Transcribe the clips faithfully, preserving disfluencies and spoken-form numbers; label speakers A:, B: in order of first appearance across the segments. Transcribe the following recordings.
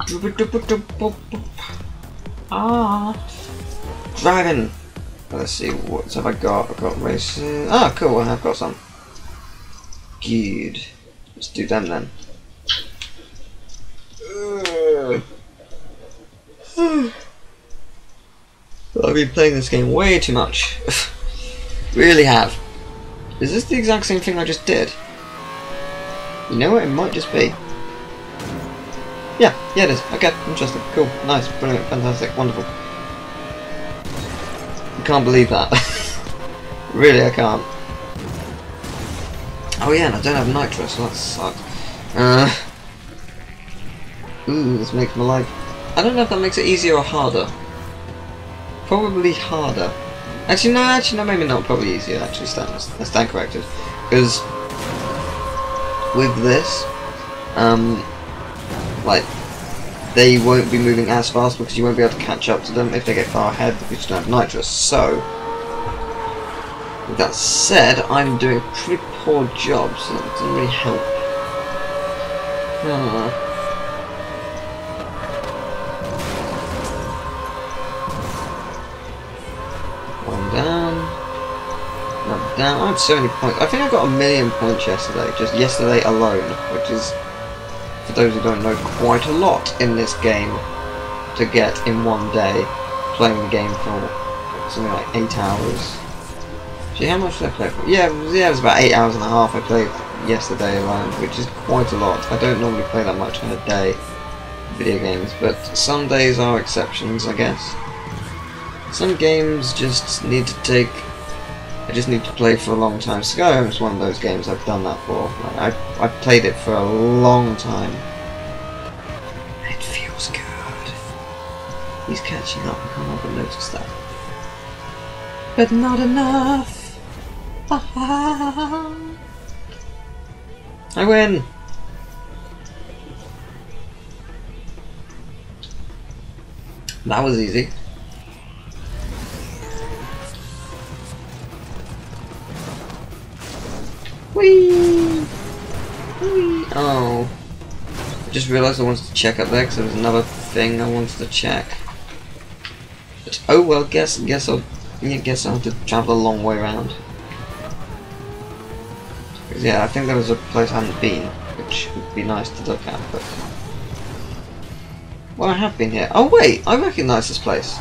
A: Ah, driving. Let's see, what have I got? I've got racing. Ah, cool. I've got some. Good. Let's do them then. I've been playing this game way too much. Really have. Is this the exact same thing I just did? You know what? It might just be. Yeah, yeah it is. Okay, interesting. Cool, nice, brilliant, fantastic, wonderful. I can't believe that. Really, I can't. Oh yeah, and I don't have nitro, so that sucks. Uh, ooh, this makes my life... I don't know if that makes it easier or harder. Probably harder. Actually, no, actually, no, maybe not. Probably easier, actually, stand, I stand corrected. Because with this, um, like, they won't be moving as fast because you won't be able to catch up to them if they get far ahead because you don't have nitrous. So, with that said, I'm doing a pretty poor job, so that doesn't really help. Ah. One down. Not down. I have so many points. I think I got a million points yesterday, just yesterday alone, which is, for those who don't know, quite a lot in this game to get in one day, playing the game for something like eight hours. Gee, how much did I play for? Yeah, yeah, it was about eight hours and a half I played yesterday alone, which is quite a lot. I don't normally play that much in a day, video games, but some days are exceptions, I guess. Some games just need to take... I just need to play for a long time. Skyrim is one of those games I've done that for. Like, I, I've played it for a long time. It feels good. He's catching up, I can't help but notice that. But not enough! I win! That was easy. Whee! Whee! Oh. I just realised I wanted to check up there because there was another thing I wanted to check. But, oh well, guess guess I'll yeah, guess I'll have to travel a long way around. Because yeah, I think there was a place I hadn't been, which would be nice to look at, but well, I have been here. Oh wait, I recognise this place.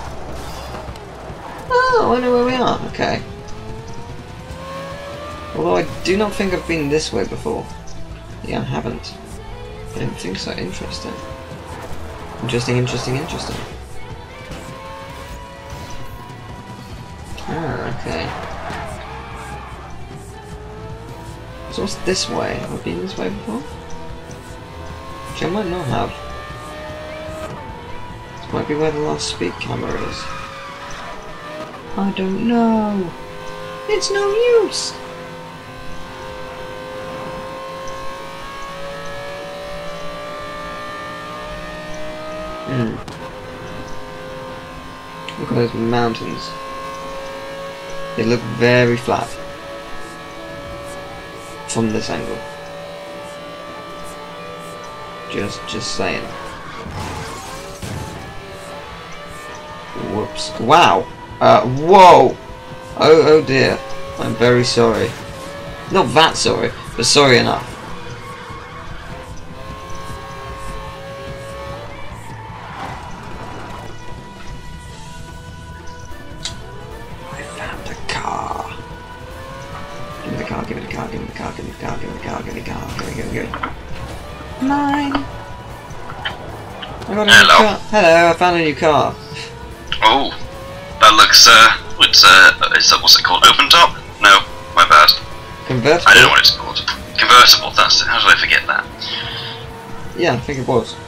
A: Oh, I know where we are. Okay. Although I do not think I've been this way before. Yeah, I haven't. I don't think so. Interesting. Interesting, interesting, interesting. Ah, okay. So what's this way? Have I been this way before? Which I might not have. This might be where the last speed camera is. I don't know. It's no use. Hmm. Look at those mountains. They look very flat from this angle. Just, just saying. Whoops! Wow! Uh, whoa! Oh, oh dear! I'm very sorry. Not that sorry, but sorry enough. Give me the car, give me the car, give me the car, give me the car, give me the car, give me, give me, give me. Mine! I got a
B: Hello.
A: new car. Hello, I found a new car.
B: Oh, that looks, uh, it's, uh, is that, what's it called? Open top? No, my bad.
A: Convertible?
B: I don't know what it's called. Convertible, that's it. How did I forget that?
A: Yeah, I think it was.